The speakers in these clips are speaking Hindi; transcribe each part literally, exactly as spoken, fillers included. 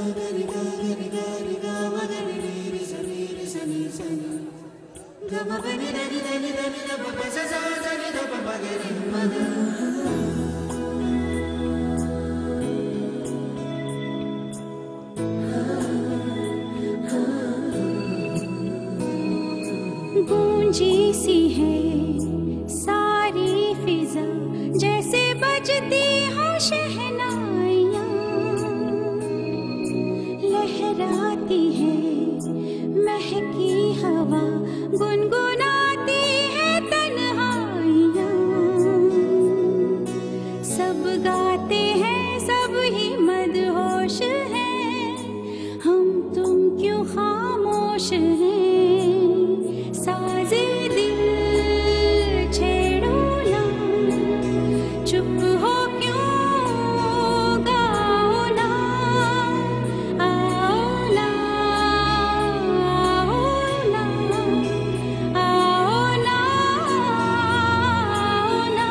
गूंजी सी है सारी फिजा जैसे बजती हो शहनाइयाँ, लहराती है महकी हवा, गुनगुनाती है तन्हाइयाँ। सब गाते हैं सब ही मदहोश हैं, हम तुम क्यों खामोश हैं। साजे दिल छेड़ो ना, चुप हो क्यों गाओ ना, आओ ना, आओ ना, आओ ना, आओ ना।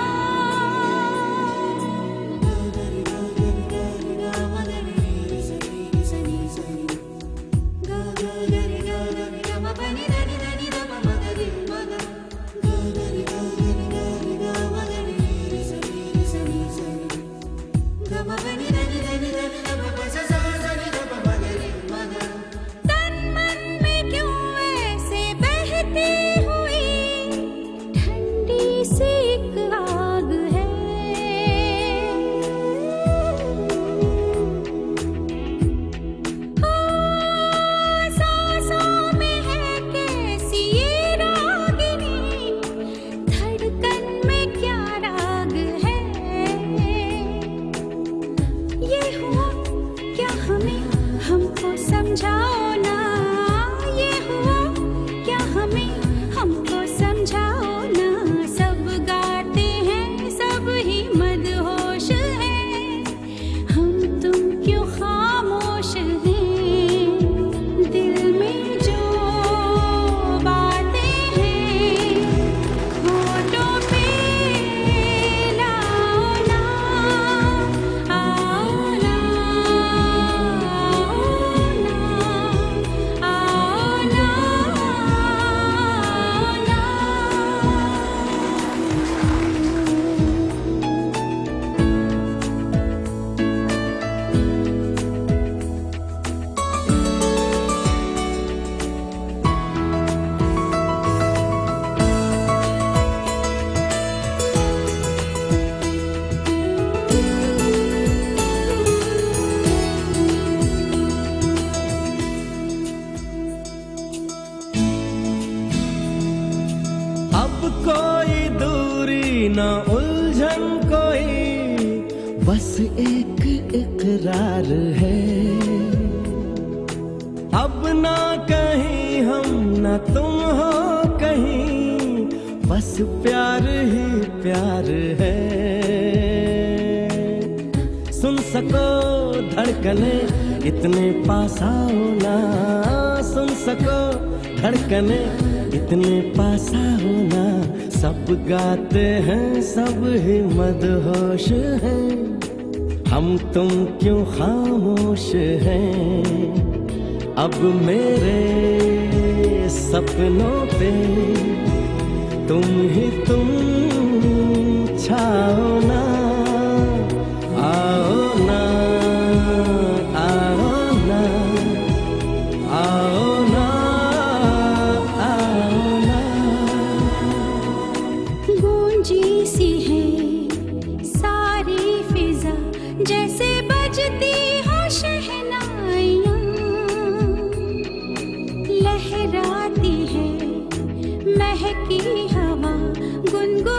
तन मन में क्यों ऐसे बहती हुई ठंडी सी एक आग है। ओ सांसों में है कैसी ये रागिनी, धड़कन में क्या राग है। ये हुआ क्या हमें, हमको समझाओ ना। ये हुआ क्या हमें, हमको समझाओ ना। सब गाते हैं सब ही मदहोश हैं, हम तुम क्यों खामोश हैं। दिल में जो बातें हैं होठों पे लाओ ना, आओ ना, आओ ना, आओ ना, आओ ना। अब कोई दूरी न उलझन कोई, बस एक इकरार है। अब ना कहीं हम न तुम हो कहीं, बस प्यार ही प्यार है। सुन सको धड़कने इतने पास आओ ना, सुन सको धड़कने इतने पास आओ ना। सब गाते हैं सब ही मदहोश हैं, हम तुम क्यों खामोश हैं। अब मेरे सपनों पे तुम ही तुम छाओ ना, आओ ना, आओ ना, आओ ना, आओ ना। गूंजी सी है सारी फिजा जैसे बजती हो शहनाइयाँ, लहराती है महकी हवा, गुनगुन